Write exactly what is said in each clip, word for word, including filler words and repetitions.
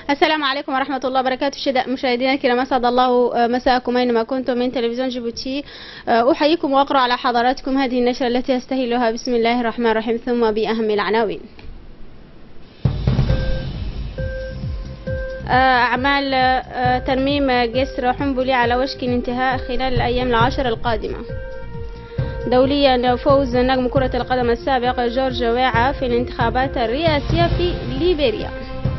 السلام عليكم ورحمة الله وبركاته. مشاهدينا الكرام، أسعد الله مساءكم أينما كنتم من تلفزيون جيبوتي. أحييكم وأقرأ على حضراتكم هذه النشرة التي أستهلها بسم الله الرحمن الرحيم، ثم بأهم العناوين. أعمال ترميم جسر حنبلي على وشك الانتهاء خلال الأيام العشر القادمة. دوليا، فوز نجم كرة القدم السابق جورج ويعا في الانتخابات الرئاسية في ليبيريا.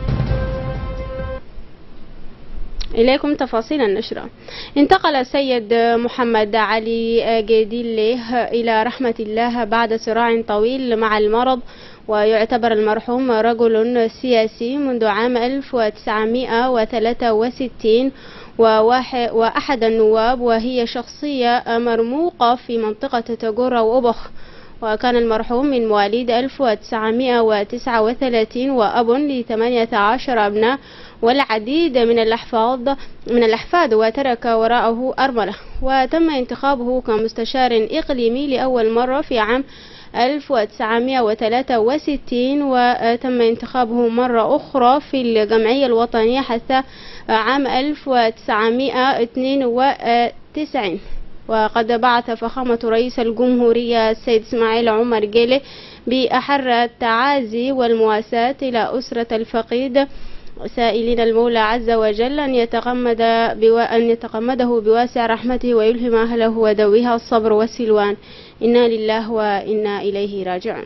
إليكم تفاصيل النشرة. انتقل السيد محمد علي جديله إلى رحمة الله بعد صراع طويل مع المرض، ويعتبر المرحوم رجل سياسي منذ عام ألف وتسعمائة وثلاثة وستين وأحد النواب، وهي شخصية مرموقة في منطقة تاجورا وأبخ. وكان المرحوم من مواليد ألف وتسعمائة وتسعة وثلاثين وأب لثمانية عشر أبناء والعديد من الأحفاد من الأحفاد وترك وراءه أرملة. وتم انتخابه كمستشار إقليمي لأول مرة في عام ألف وتسعمائة وثلاثة وستين، وتم انتخابه مرة أخرى في الجمعية الوطنية حتى عام ألف وتسعمائة واثنين وتسعين. وقد بعث فخامة رئيس الجمهورية السيد إسماعيل عمر جيله بأحر التعازي والمواساة إلى أسرة الفقيد، سائلين المولى عز وجل أن يتغمد أن يتغمده بواسع رحمته ويلهم أهله وذويها الصبر والسلوان. إنا لله وإنا إليه راجعون.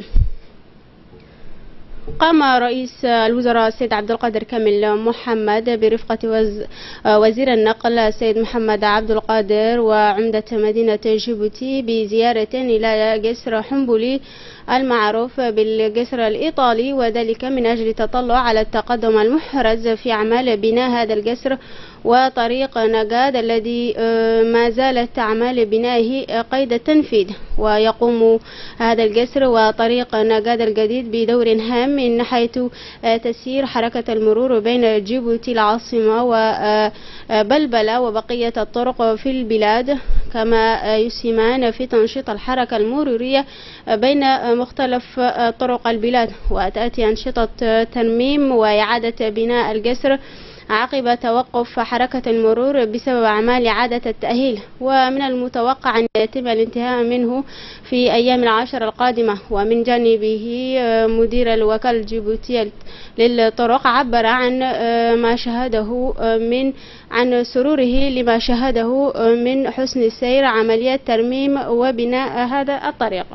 قام رئيس الوزراء السيد عبد القادر كامل محمد برفقة وزير النقل السيد محمد عبد القادر وعمدة مدينة جيبوتي بزيارة إلى جسر حنبلي المعروف بالجسر الإيطالي، وذلك من أجل التطلع على التقدم المحرز في أعمال بناء هذا الجسر وطريق نجاد الذي ما زالت أعمال بنائه قيد التنفيذ. ويقوم هذا الجسر وطريق نجاد الجديد بدور هام من حيث تسيير حركة المرور بين جيبوتي العاصمة وبلبلة وبقية الطرق في البلاد، كما يسهمان في تنشيط الحركة المرورية بين مختلف طرق البلاد. وتأتي أنشطة ترميم وإعادة بناء الجسر عقب توقف حركة المرور بسبب أعمال إعادة التأهيل، ومن المتوقع أن يتم الانتهاء منه في أيام العشر القادمة. ومن جانبه مدير الوكالة الجيبوتية للطرق عبر عن ما شهده من عن سروره لما شهده من حسن سير عمليات ترميم وبناء هذا الطريق.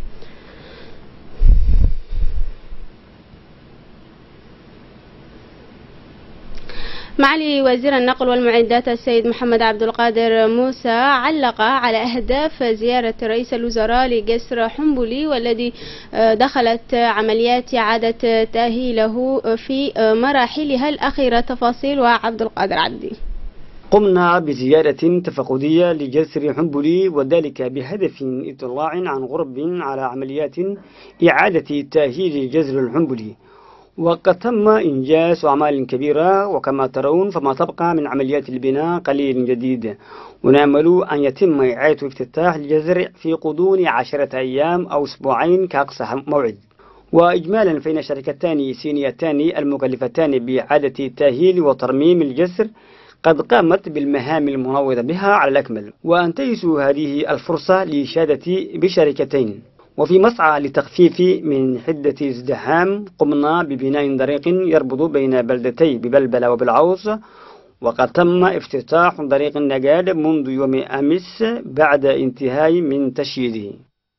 معالي وزير النقل والمعدات السيد محمد عبد القادر موسى علق على أهداف زيارة رئيس الوزراء لجسر حنبلي، والذي دخلت عمليات إعادة تأهيله في مراحلها الأخيرة. تفاصيل وعبد القادر عبدي. قمنا بزيارة تفقدية لجسر حنبلي، وذلك بهدف اطلاع عن غرب على عمليات إعادة تأهيل جسر الحنبلي، وقد تم إنجاز أعمال كبيرة، وكما ترون فما تبقى من عمليات البناء قليل جديد، ونأمل أن يتم إعادة افتتاح الجسر في غضون عشرة أيام أو أسبوعين كأقصى موعد. وإجمالا فإن الشركتان الصينيتان المكلفتان بإعادة التأهيل وترميم الجسر قد قامت بالمهام المنوضة بها على الأكمل، وأنتهز هذه الفرصة لإشادة بشركتين. وفي مسعى لتخفيف من حدة ازدحام قمنا ببناء طريق يربط بين بلدتي ببلبلة وبالعوص، وقد تم افتتاح طريق النجاد منذ يوم أمس بعد انتهاء من تشييده.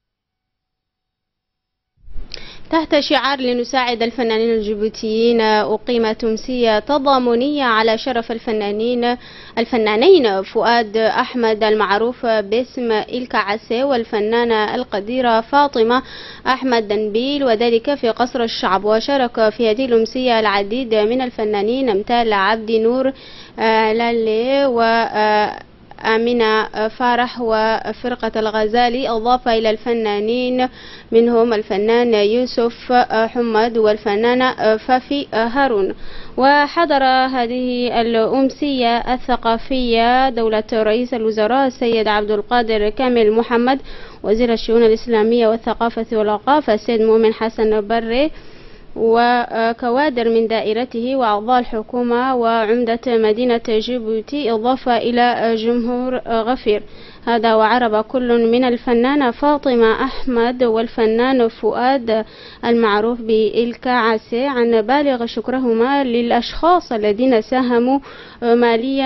تحت شعار لنساعد الفنانين الجيبوتيين، أقيمت أمسية تضامنية على شرف الفنانين الفنانين فؤاد أحمد المعروف باسم إلكا عسي والفنانة القديرة فاطمة أحمد دنبيل، وذلك في قصر الشعب. وشارك في هذه الأمسية العديد من الفنانين أمثال عبد نور لالي و آمنة فرح وفرقة الغزالي، أضاف إلى الفنانين منهم الفنان يوسف حمد والفنانة فافي هارون. وحضر هذه الأمسية الثقافية دولة رئيس الوزراء السيد عبد القادر كامل محمد، وزير الشؤون الإسلامية والثقافة والأوقاف السيد مؤمن حسن بري، وكوادر من دائرته وأعضاء الحكومة وعمدة مدينة جيبوتي، إضافة إلى جمهور غفير. هذا وعرب كل من الفنانة فاطمة أحمد والفنان فؤاد المعروف بالكعسي عن بالغ شكرهما للأشخاص الذين ساهموا ماليا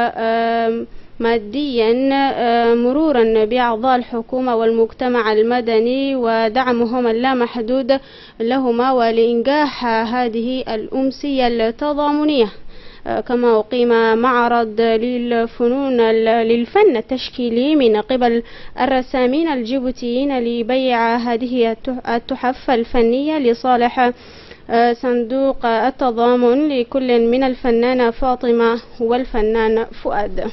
وماديا مرورا بأعضاء الحكومة والمجتمع المدني ودعمهم اللامحدود لهما ولإنجاح هذه الأمسية التضامنية. كما أقيم معرض للفنون للفن التشكيلي من قبل الرسامين الجيبوتيين لبيع هذه التحف الفنية لصالح صندوق التضامن لكل من الفنانة فاطمة والفنان فؤاد.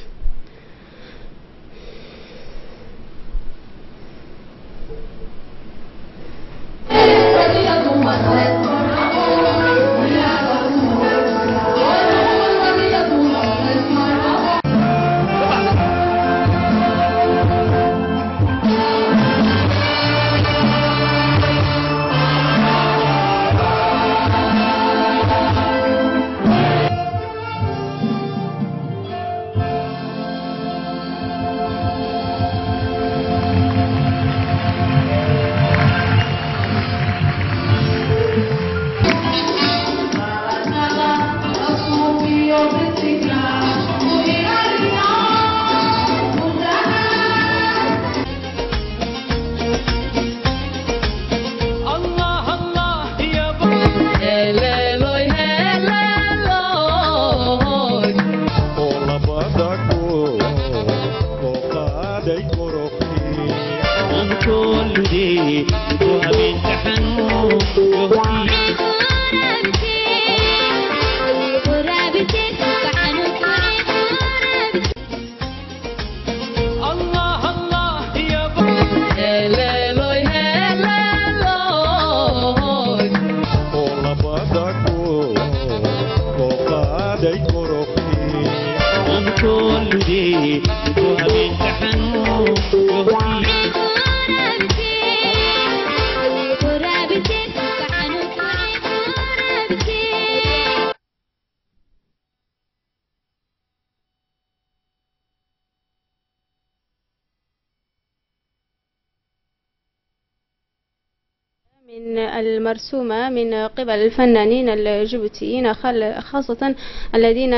من المرسومة من قبل الفنانين الجيبوتيين خاصة الذين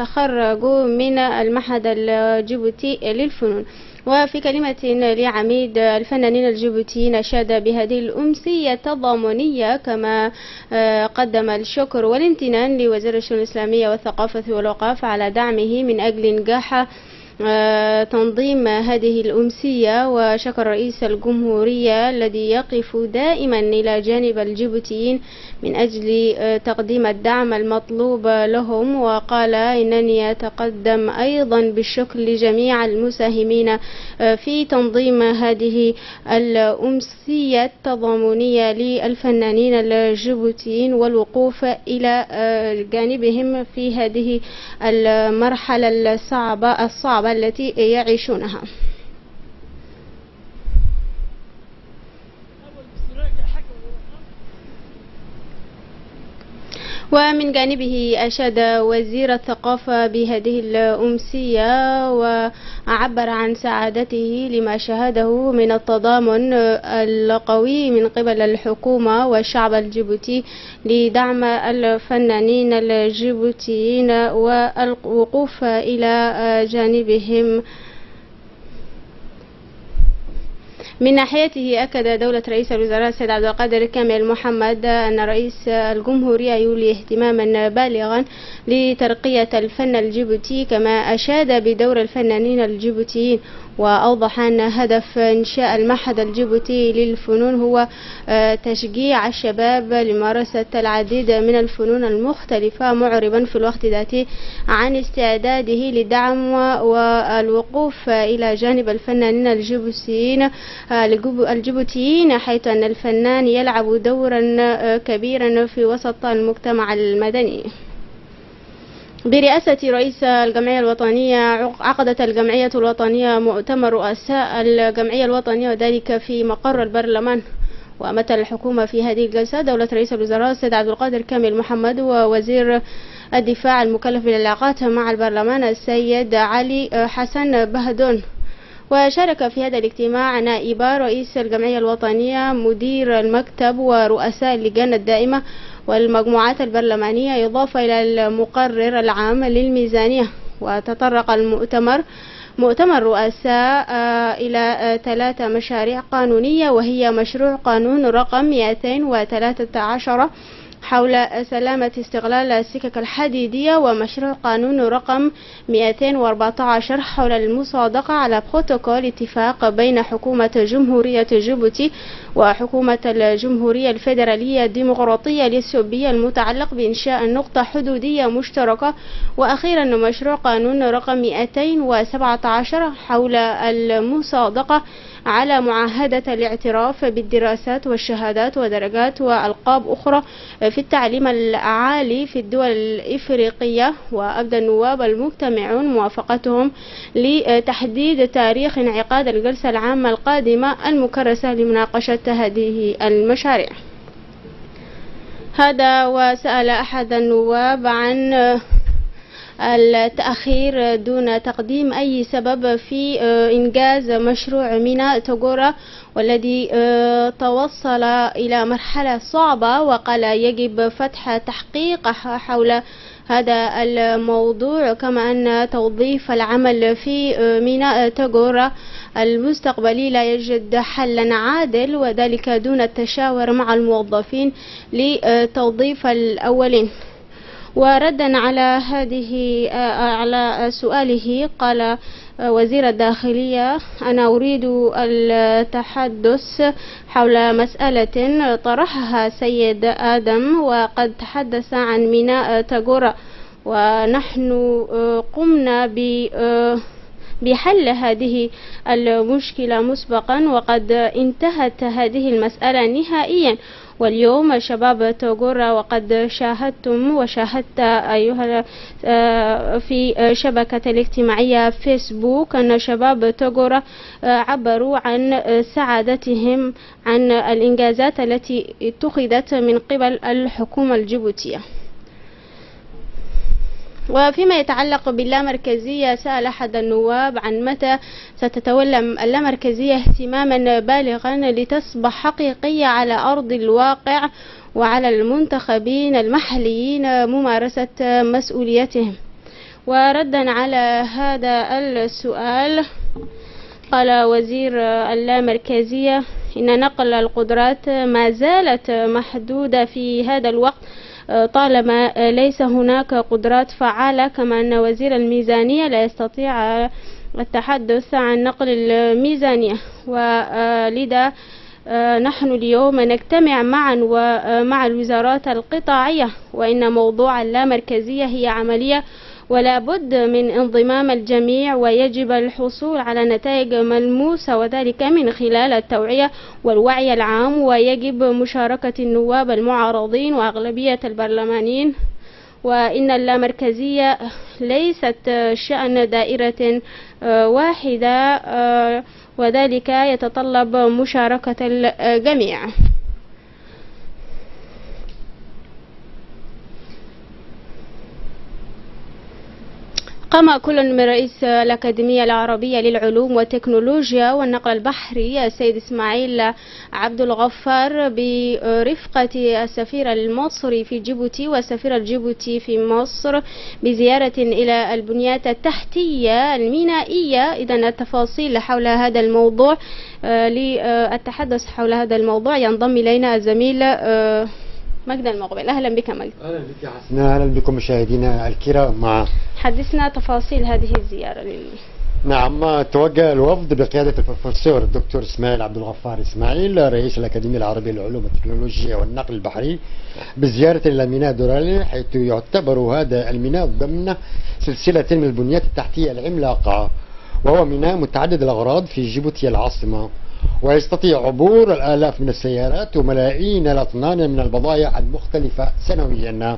تخرجوا من المعهد الجيبوتي للفنون. وفي كلمة لعميد الفنانين الجيبوتيين أشاد بهذه الأمسية التضامنية، كما قدم الشكر والامتنان لوزير الشؤون الإسلامية والثقافة والأوقاف على دعمه من أجل إنجاح تنظيم هذه الأمسية، وشكر رئيس الجمهورية الذي يقف دائما إلى جانب الجيبوتيين من أجل تقديم الدعم المطلوب لهم، وقال إنني أتقدم أيضا بالشكر لجميع المساهمين في تنظيم هذه الأمسية التضامنية للفنانين الجيبوتيين والوقوف إلى جانبهم في هذه المرحلة الصعبة الصعبة التي يعيشونها. ومن جانبه أشاد وزير الثقافة بهذه الأمسية وعبر عن سعادته لما شاهده من التضامن القوي من قبل الحكومة والشعب الجيبوتي لدعم الفنانين الجيبوتيين والوقوف إلى جانبهم. من ناحيته أكد دولة رئيس الوزراء السيد عبد القادر كامل محمد أن رئيس الجمهورية يولي اهتماما بالغا لترقية الفن الجيبوتي، كما أشاد بدور الفنانين الجيبوتيين، وأوضح أن هدف إنشاء المعهد الجيبوتي للفنون هو تشجيع الشباب لممارسة العديد من الفنون المختلفة، معربا في الوقت ذاته عن استعداده لدعم والوقوف إلى جانب الفنانين الجيبوتيين الجيبوتيين حيث أن الفنان يلعب دورا كبيرا في وسط المجتمع المدني. برئاسة رئيس الجمعية الوطنية عقدت الجمعية الوطنية مؤتمر رؤساء الجمعية الوطنية، وذلك في مقر البرلمان، ومثل الحكومة في هذه الجلسة دولة رئيس الوزراء السيد عبد القادر كامل محمد ووزير الدفاع المكلف بالعلاقات مع البرلمان السيد علي حسن بهدون. وشارك في هذا الاجتماع نائبا رئيس الجمعية الوطنية مدير المكتب ورؤساء اللجان الدائمة والمجموعات البرلمانية إضافة إلى المقرر العام للميزانية. وتطرق المؤتمر مؤتمر رؤساء إلى ثلاث مشاريع قانونية، وهي مشروع قانون رقم مئتين وثلاثة عشر حول سلامة استغلال السكك الحديدية، ومشروع قانون رقم مئتين وأربعة عشر حول المصادقة على بروتوكول اتفاق بين حكومة جمهورية جيبوتي وحكومة الجمهورية الفيدرالية الديمقراطية الإثيوبية المتعلق بإنشاء نقطة حدودية مشتركة. وأخيرا مشروع قانون رقم مئتين وسبعة عشر حول المصادقة على معاهدة الاعتراف بالدراسات والشهادات ودرجات وألقاب أخرى في التعليم العالي في الدول الإفريقية. وأبدى النواب المجتمعون موافقتهم لتحديد تاريخ انعقاد الجلسة العامة القادمة المكرسة لمناقشة هذه المشاريع. هذا وسأل أحد النواب عن التأخير دون تقديم أي سبب في إنجاز مشروع ميناء توغورا والذي توصل إلى مرحلة صعبة، وقال يجب فتح تحقيق حول هذا الموضوع، كما أن توظيف العمل في ميناء توغورا المستقبلي لا يجد حلا عادل، وذلك دون التشاور مع الموظفين لتوظيف الأولين. وردا على هذه على سؤاله قال وزير الداخلية: أنا أريد التحدث حول مسألة طرحها سيد آدم، وقد تحدث عن ميناء توغورا، ونحن قمنا ب بحل هذه المشكلة مسبقا، وقد انتهت هذه المسألة نهائيا. واليوم شباب توغورا، وقد شاهدتم وشاهدت أيها في شبكة الاجتماعية فيسبوك أن شباب توغورا عبروا عن سعادتهم عن الإنجازات التي اتخذت من قبل الحكومة الجيبوتية. وفيما يتعلق باللامركزية، سأل أحد النواب عن متى ستتولى اللامركزية اهتماما بالغا لتصبح حقيقية على أرض الواقع وعلى المنتخبين المحليين ممارسة مسؤوليتهم. وردا على هذا السؤال قال وزير اللامركزية: إن نقل القدرات ما زالت محدودة في هذا الوقت طالما ليس هناك قدرات فعالة، كما أن وزير الميزانية لا يستطيع التحدث عن نقل الميزانية. ولذا نحن اليوم نجتمع معا ومع الوزارات القطاعية، وإن موضوع اللامركزية هي عملية ولا بد من انضمام الجميع، ويجب الحصول على نتائج ملموسة، وذلك من خلال التوعية والوعي العام، ويجب مشاركة النواب المعارضين وأغلبية البرلمانيين. وإن اللامركزية ليست شأن دائرة واحدة، وذلك يتطلب مشاركة الجميع. قام كل من رئيس الأكاديمية العربية للعلوم والتكنولوجيا والنقل البحري السيد إسماعيل عبد الغفار برفقة السفير المصري في جيبوتي والسفير الجيبوتي في مصر بزيارة إلى البنيات التحتية المينائية. إذن التفاصيل حول هذا الموضوع، للتحدث حول هذا الموضوع ينضم إلينا الزميل مجد المقبل. أهلا بك مجد. أهلا بك حسنا. أهلا بكم مشاهدينا الكرام. مع حدثنا تفاصيل هذه الزيارة لل... نعم، توجه الوفد بقيادة البروفيسور الدكتور إسماعيل عبد الغفار إسماعيل رئيس الأكاديمية العربية للعلوم والتكنولوجيا والنقل البحري بزيارة إلى ميناء دورالي، حيث يعتبر هذا الميناء ضمن سلسلة من البنيات التحتية العملاقة، وهو ميناء متعدد الأغراض في جيبوتي العاصمة، ويستطيع عبور الآلاف من السيارات وملايين الأطنان من البضائع المختلفة سنويا.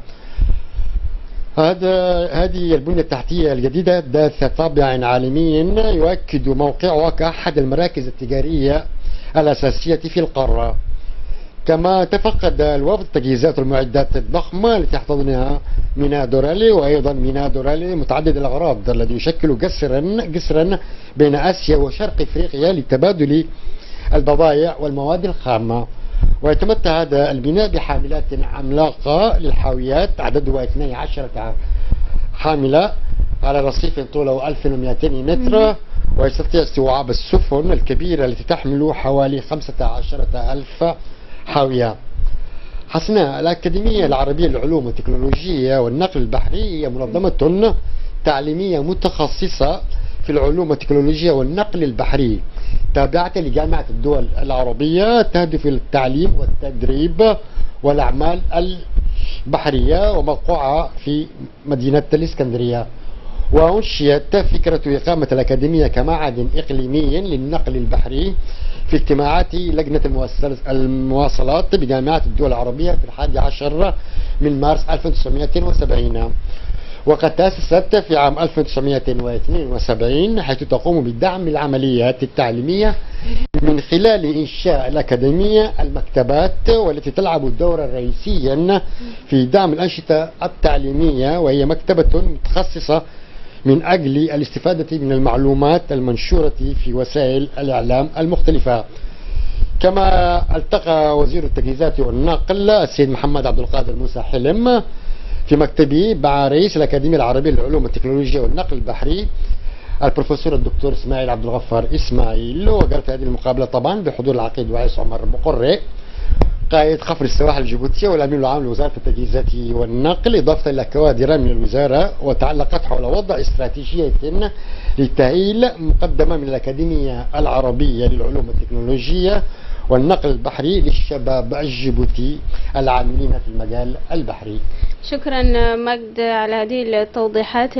هذا هذه البنية التحتية الجديدة ذات طابع عالمي يؤكد موقعها كأحد المراكز التجارية الأساسية في القارة. كما تفقد الوفد تجهيزات والمعدات الضخمة التي يحتضنها ميناء دورالي، وأيضا ميناء دورالي متعدد الأغراض الذي يشكل جسرا جسرا بين آسيا وشرق إفريقيا لتبادل البضائع والمواد الخامة. ويتمتع هذا الميناء بحاملات عملاقة للحاويات عددها اثنتي عشرة حاملة على رصيف طوله ألف ومئتين متر، ويستطيع استيعاب السفن الكبيرة التي تحمل حوالي خمسة عشر ألف حاوية. حسنا الأكاديمية العربية للعلوم والتكنولوجيا والنقل البحري هي منظمة تعليمية متخصصة في العلوم والتكنولوجيا والنقل البحري تابعة لجامعة الدول العربية، تهدف إلى التعليم والتدريب والأعمال البحرية، وموقعها في مدينة الإسكندرية. وأنشئت فكرة إقامة الأكاديمية كمعهد إقليمي للنقل البحري في اجتماعات لجنة المواصلات بجامعة الدول العربية في الحادي عشر من مارس ألف وتسعمئة وسبعين، وقد تأسست في عام ألف وتسعمئة واثنين وسبعين، حيث تقوم بدعم العمليات التعليمية من خلال إنشاء الأكاديمية المكتبات، والتي تلعب دورا رئيسيا في دعم الأنشطة التعليمية، وهي مكتبة متخصصة من أجل الاستفادة من المعلومات المنشورة في وسائل الإعلام المختلفة. كما التقى وزير التجهيزات والنقل السيد محمد عبد القادر موسى حلم في مكتبه مع رئيس الأكاديمية العربية للعلوم والتكنولوجيا والنقل البحري البروفيسور الدكتور اسماعيل عبد الغفار اسماعيل. وقال في هذه المقابلة طبعا بحضور العقيد وعيس عمر مقرئ قائد خفر السواحل الجيبوتية والأمين العام لوزارة التجهيزات والنقل، إضافة إلى كوادر من الوزارة، وتعلقت حول وضع استراتيجية للتأهيل مقدمة من الأكاديمية العربية للعلوم والتكنولوجيا والنقل البحري للشباب الجيبوتي العاملين في المجال البحري. شكرا مجد على هذه التوضيحات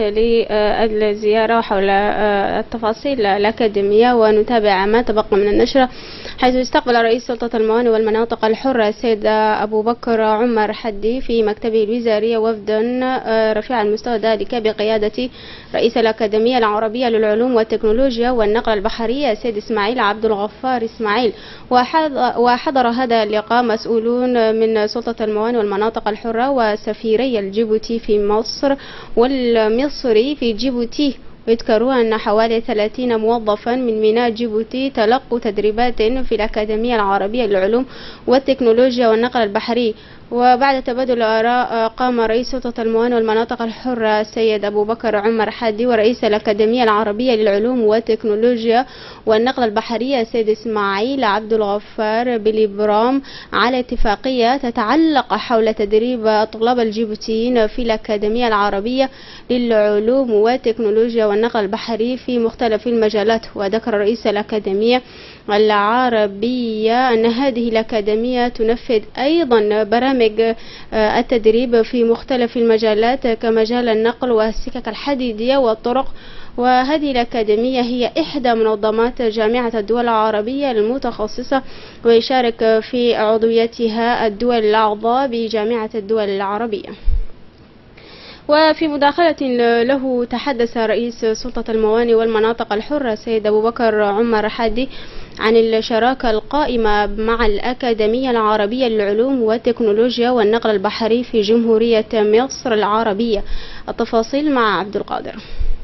للزيارة حول التفاصيل الأكاديمية. ونتابع ما تبقى من النشرة، حيث استقبل رئيس سلطة الموانئ والمناطق الحرة السيد أبو بكر عمر حدي في مكتبه الوزاري وفدا رفيع المستوى، ذلك بقيادة رئيس الأكاديمية العربية للعلوم والتكنولوجيا والنقل البحري السيد إسماعيل عبد الغفار إسماعيل. وحضر هذا اللقاء مسؤولون من سلطة الموانئ والمناطق الحرة وسفيري الجيبوتي في مصر والمصري في جيبوتي. ويذكروا أن حوالي ثلاثين موظفا من ميناء جيبوتي تلقوا تدريبات في الأكاديمية العربية للعلوم والتكنولوجيا والنقل البحري. وبعد تبادل الآراء قام رئيس سلطة الموانئ والمناطق الحرة السيد أبو بكر عمر حدي ورئيس الأكاديمية العربية للعلوم والتكنولوجيا والنقل البحري السيد إسماعيل عبد الغفار بالإبرام على اتفاقية تتعلق حول تدريب الطلاب الجيبوتيين في الأكاديمية العربية للعلوم والتكنولوجيا والنقل البحري في مختلف المجالات. وذكر رئيس الأكاديمية العربية أن هذه الأكاديمية تنفذ أيضا برامج التدريب في مختلف المجالات كمجال النقل والسكك الحديدية والطرق. وهذه الأكاديمية هي إحدى منظمات جامعة الدول العربية المتخصصة، ويشارك في عضويتها الدول الأعضاء بجامعة الدول العربية. وفي مداخلة له تحدث رئيس سلطة الموانئ والمناطق الحرة سيد أبو بكر عمر حدي عن الشراكة القائمة مع الأكاديمية العربية للعلوم والتكنولوجيا والنقل البحري في جمهورية مصر العربية. التفاصيل مع عبد القادر.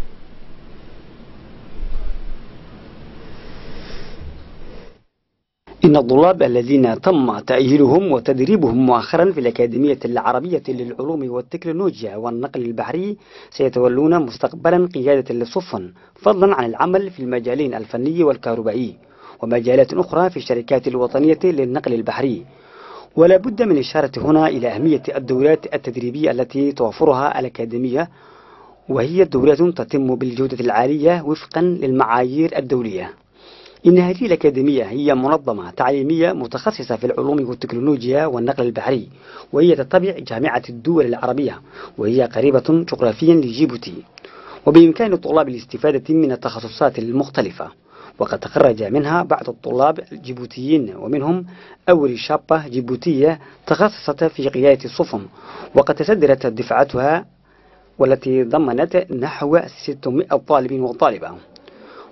إن الطلاب الذين تم تأهيلهم وتدريبهم مؤخرا في الأكاديمية العربية للعلوم والتكنولوجيا والنقل البحري سيتولون مستقبلا قيادة السفن، فضلا عن العمل في المجالين الفني والكهربائي ومجالات أخرى في الشركات الوطنية للنقل البحري. ولا بد من إشارة هنا إلى أهمية الدورات التدريبية التي توفرها الأكاديمية، وهي دورات تتم بالجودة العالية وفقا للمعايير الدولية. إن هذه الأكاديمية هي منظمة تعليمية متخصصة في العلوم والتكنولوجيا والنقل البحري، وهي تتبع جامعة الدول العربية، وهي قريبة جغرافيا لجيبوتي، وبإمكان الطلاب الاستفادة من التخصصات المختلفة. وقد تخرج منها بعض الطلاب الجيبوتيين، ومنهم أول شابة جيبوتية تخصصت في قيادة السفن، وقد تصدرت دفعتها والتي ضمنت نحو ستمائة طالب وطالبة.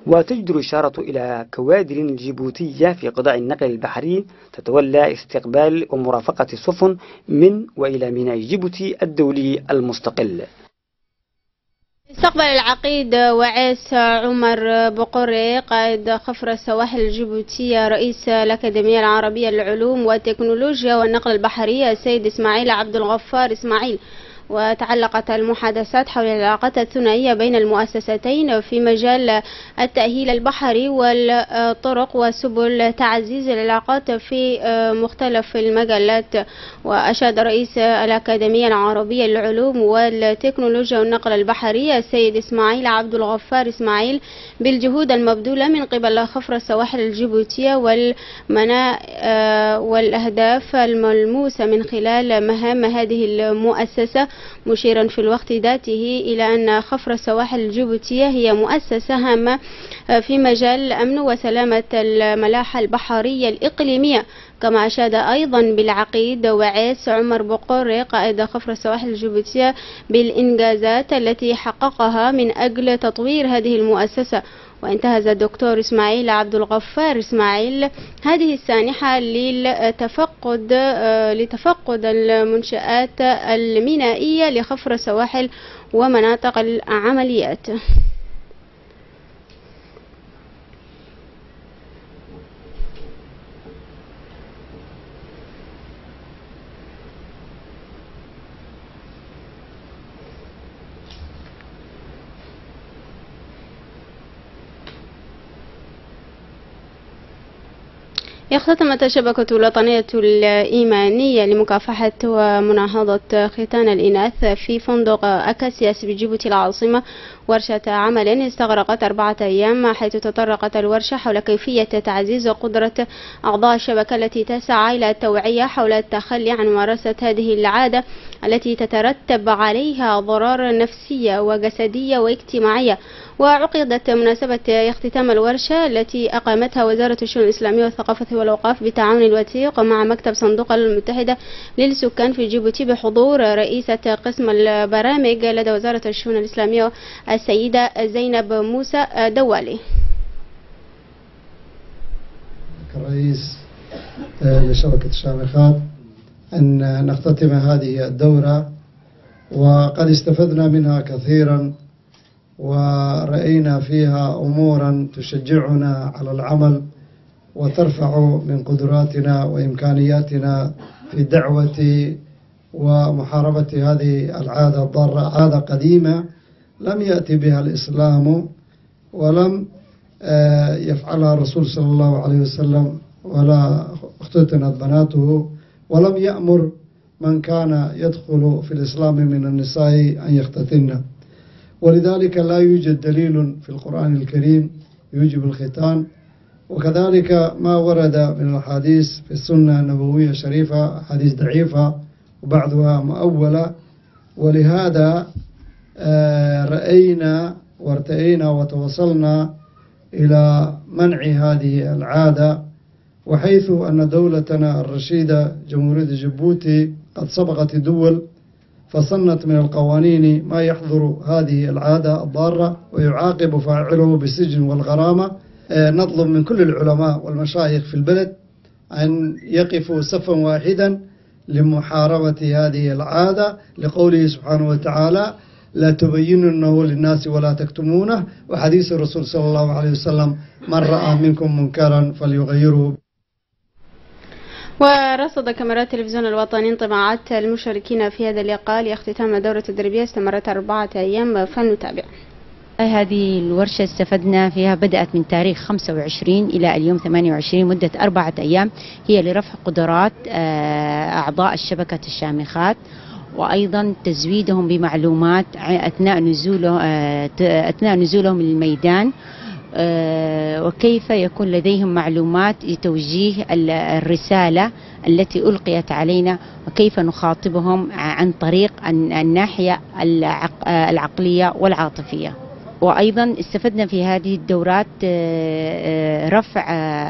وتجدر الإشارة إلى كوادر جيبوتية في قطاع النقل البحري تتولى استقبال ومرافقة السفن من وإلى ميناء جيبوتي الدولي المستقل. استقبل العقيد وعيس عمر بقري قائد خفر السواحل الجيبوتية رئيس الأكاديمية العربية للعلوم والتكنولوجيا والنقل البحري السيد إسماعيل عبد الغفار إسماعيل. وتعلقت المحادثات حول العلاقات الثنائية بين المؤسستين في مجال التأهيل البحري والطرق وسبل تعزيز العلاقات في مختلف المجالات. وأشاد رئيس الأكاديمية العربية للعلوم والتكنولوجيا والنقل البحري السيد إسماعيل عبد الغفار إسماعيل بالجهود المبذولة من قبل خفر السواحل الجيبوتية والمنا والأهداف الملموسة من خلال مهام هذه المؤسسة، مشيرا في الوقت ذاته إلى أن خفر السواحل الجيبوتية هي مؤسسة هامة في مجال الأمن وسلامة الملاحة البحرية الإقليمية. كما أشاد أيضا بالعقيد وعيس عمر بقري قائد خفر السواحل الجيبوتية بالإنجازات التي حققها من أجل تطوير هذه المؤسسة. وانتهز الدكتور إسماعيل عبد الغفار إسماعيل هذه السانحة للتفقد لتفقد المنشآت المينائية لخفر السواحل ومناطق العمليات. اختتمت الشبكة الوطنية الإيمانية لمكافحة ومناهضة ختان الإناث في فندق أكاسياس بجيبوتي العاصمة ورشة عمل استغرقت أربعة أيام، حيث تطرقت الورشة حول كيفية تعزيز قدرة أعضاء الشبكة التي تسعى إلى التوعية حول التخلي عن ممارسة هذه العادة التي تترتب عليها ضرر نفسية وجسدية واجتماعية. وعقدت مناسبة اختتام الورشة التي أقامتها وزارة الشؤون الإسلامية والثقافة والأوقاف بالتعاون الوثيق مع مكتب صندوق الأمم المتحدة للسكان في جيبوتي بحضور رئيسة قسم البرامج لدى وزارة الشؤون الإسلامية السيدة زينب موسى دوالي. كرئيس لشبكة الشامخات أن نختتم هذه الدورة، وقد استفدنا منها كثيرا ورأينا فيها أمورا تشجعنا على العمل وترفع من قدراتنا وإمكانياتنا في دعوة ومحاربة هذه العادة الضارة، عادة قديمة لم يأتي بها الإسلام ولم يفعلها الرسول صلى الله عليه وسلم ولا اختتنت بناته، ولم يأمر من كان يدخل في الإسلام من النساء أن يختتن، ولذلك لا يوجد دليل في القرآن الكريم يوجب الختان. وكذلك ما ورد من الحديث في السنة النبوية الشريفة حديث ضعيفة وبعضها مؤولة، ولهذا رأينا وارتئينا وتوصلنا إلى منع هذه العادة، وحيث أن دولتنا الرشيدة جمهورية جيبوتي قد سبقت الدول فصنت من القوانين ما يحظر هذه العادة الضارة ويعاقب فاعله بالسجن والغرامة. نطلب من كل العلماء والمشايخ في البلد أن يقفوا صفا واحدا لمحاربة هذه العادة، لقوله سبحانه وتعالى لا تبيننه للناس ولا تكتمونه، وحديث الرسول صلى الله عليه وسلم من رأى منكم منكرا فليغيره. ورصد كاميرات التلفزيون الوطني انطباعات المشاركين في هذا اللقاء لاختتام الدورة التدريبية استمرت أربعة أيام، فلنتابع. هذه الورشة استفدنا فيها، بدأت من تاريخ خمسة وعشرين إلى اليوم ثمانية وعشرين، مدة أربعة أيام، هي لرفع قدرات أعضاء الشبكة الشامخات، وأيضا تزويدهم بمعلومات أثناء نزوله أثناء نزولهم للميدان، وكيف يكون لديهم معلومات لتوجيه الرسالة التي ألقيت علينا، وكيف نخاطبهم عن طريق الناحية العقلية والعاطفية. وأيضا استفدنا في هذه الدورات رفع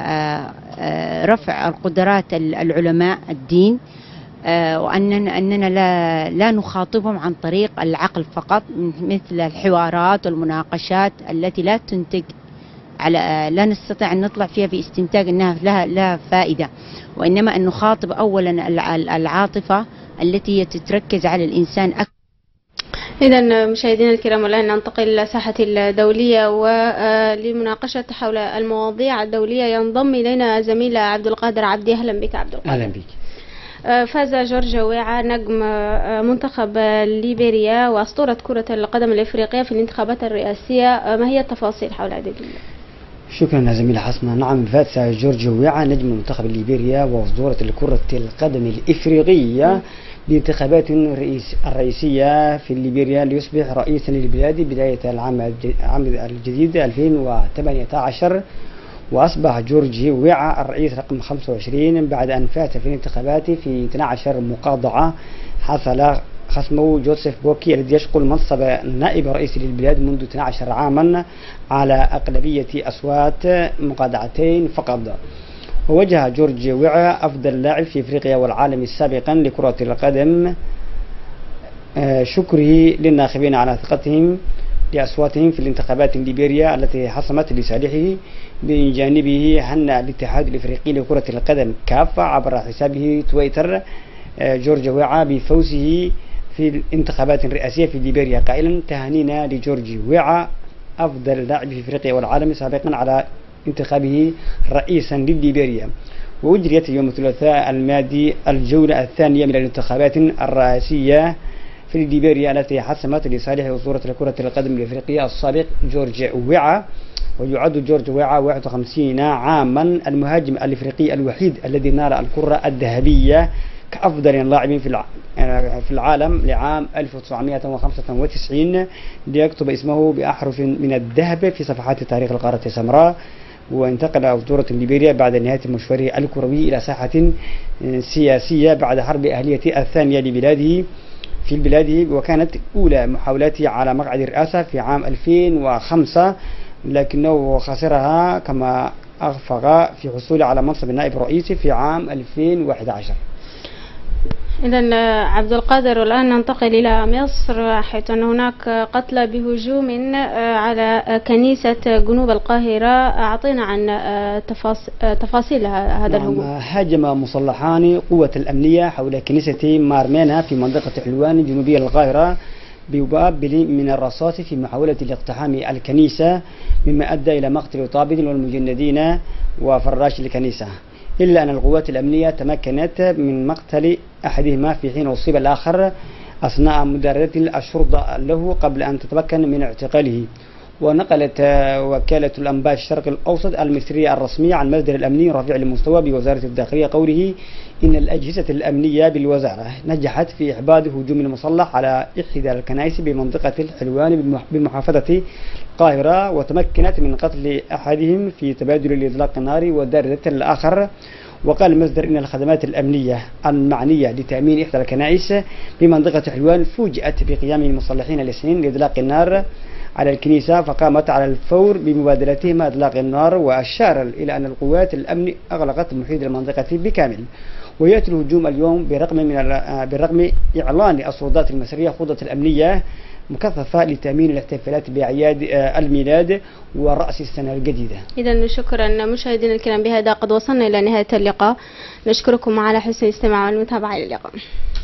رفع القدرات العلماء الدين، وأننا أننا لا لا نخاطبهم عن طريق العقل فقط، مثل الحوارات والمناقشات التي لا تنتج على لا نستطيع أن نطلع فيها باستنتاج أنها لها لها فائدة، وإنما أن نخاطب أولا العاطفة التي تتركز على الإنسان أكثر. إذا مشاهدينا الكرام، والآن ننتقل إلى ساحة الدولية ولمناقشة حول المواضيع الدولية ينضم إلينا زميل عبد القادر عبدي. أهلا بك عبد القادر. أهلا بك. فاز جورج ويعا نجم منتخب ليبيريا وأسطورة كرة القدم الإفريقية في الانتخابات الرئاسية، ما هي التفاصيل حول هذه؟ شكرا زميلة حسنة. نعم، فاز جورج ويعا نجم منتخب ليبيريا وأسطورة كرة القدم الإفريقية بانتخابات الرئيس الرئيسية في ليبيريا ليصبح رئيسا للبلاد بداية العام الجديد ألفين وثمانية عشر. وأصبح جورج ويعا الرئيس رقم خمسة وعشرين بعد أن فاز في الانتخابات في اثنتي عشرة مقاطعة حصل خصمه جوزيف بوكي الذي يشغل منصب نائب رئيس للبلاد منذ اثني عشر عاما على أغلبية أصوات مقاطعتين فقط. ووجه جورج ويعا أفضل لاعب في إفريقيا والعالم سابقا لكرة القدم شكره للناخبين على ثقتهم لأصواتهم في الانتخابات الليبيرية التي حسمت لصالحه. بجانبه هنأ الاتحاد الإفريقي لكرة القدم كاف عبر حسابه تويتر جورج ويعا بفوزه في الانتخابات الرئاسية في ليبيريا قائلا: تهانينا لجورج ويعا أفضل لاعب في إفريقيا والعالم سابقا على انتخابه رئيسا لليبيريا. وأجريت يوم الثلاثاء الماضي الجولة الثانية من الانتخابات الرئاسية في ليبيريا التي حسمت لصالح أسطورة كرة القدم الإفريقية السابق جورج ويعا. ويعد جورج ويعا واحد وخمسين عاما المهاجم الإفريقي الوحيد الذي نال الكرة الذهبية كأفضل لاعب في العالم لعام ألف وتسعمائة وخمسة وتسعين ليكتب اسمه بأحرف من الذهب في صفحات تاريخ القارة السمراء. وانتقل أسطورة ليبيريا بعد نهاية مشواره الكروي إلى ساحة سياسية بعد حرب أهلية الثانية لبلاده في البلاد، وكانت أولى محاولاته على مقعد الرئاسة في عام ألفين وخمسة لكنه خسرها كما أخفق في حصوله على منصب النائب الرئيسي في عام ألفين وأحد عشر. إذن عبد القادر، والآن ننتقل إلى مصر حيث أن هناك قتلى بهجوم على كنيسة جنوب القاهرة. أعطينا عن تفاصيل هذا الهجوم. هاجم مسلحان قوة الأمنية حول كنيسة مارمينا في منطقة حلوان جنوبية القاهرة بوابل من الرصاص في محاولة لاقتحام الكنيسة، مما أدى إلى مقتل طابد والمجندين وفراش الكنيسة، إلا أن القوات الأمنية تمكنت من مقتل أحدهما في حين أصيب الآخر أثناء مداردة الشرطة له قبل أن تتمكن من اعتقاله. ونقلت وكالة الأنباء الشرق الأوسط المصرية الرسمية عن مصدر الأمني رفيع المستوى بوزارة الداخلية قوله إن الأجهزة الأمنية بالوزارة نجحت في إحباط هجوم مسلح على إحدى الكنائس بمنطقة الحلوان بمحافظة القاهرة، وتمكنت من قتل أحدهم في تبادل الإطلاق النار وداردة الآخر. وقال المصدر إن الخدمات الأمنية المعنية لتأمين إحدى الكنائس بمنطقة حلوان فوجئت بقيام المسلحين الاثنين لإطلاق النار على الكنيسة، فقامت على الفور بمبادرتهم إطلاق النار. وأشار إلى أن القوات الأمن أغلقت محيط المنطقة بكامل. ويأتي الهجوم اليوم برغم من برغم إعلان السلطات المصرية خطة الأمنية مكثفة لتأمين الاحتفالات بأعياد الميلاد ورأس السنة الجديدة. إذا شكرا مشاهدينا الكرام، بهذا قد وصلنا إلى نهاية اللقاء. نشكركم على حسن الاستماع والمتابعة. إلى اللقاء.